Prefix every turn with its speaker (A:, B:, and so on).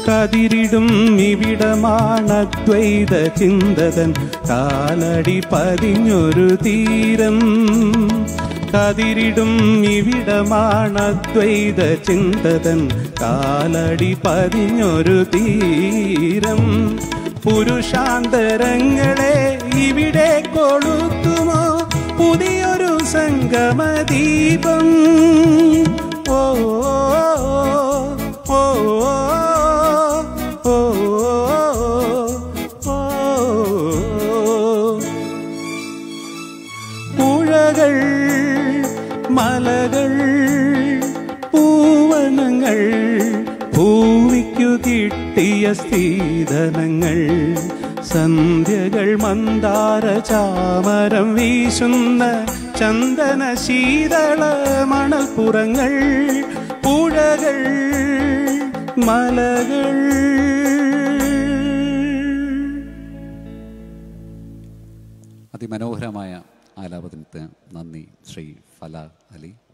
A: കതിരിടും ഇവിടമാണദ്വൈത ചിന്തതൻ കാലടി പതിഞ്ഞൊരു തീരം. കതിരിടും ഇവിടമാണദ്വൈത ചിന്തതൻ കാലടി പതിഞ്ഞൊരു തീരം. പുരുഷാന്തരങ്ങളെ ഇവിടെ കൊളുത്തുമോ പുതിയൊരു സംഗമദീപം. ഓ ഓ ഓ പുഴകൾ മലകൾ പൂവനങ്ങൾ ഭൂമിക്കു കിട്ടിയ സ്ത്രീധനങ്ങൾ. സന്ധ്യകൾ മന്ദാര ചാമരം വീശുന്ന ചന്ദന ശീതള മണൽപ്പുറങ്ങൾ. പുഴകൾ മലകൾ.
B: അതിമനോഹരമായ ആലാപനത്തിന് നന്ദി ശ്രീ ഫല അലി.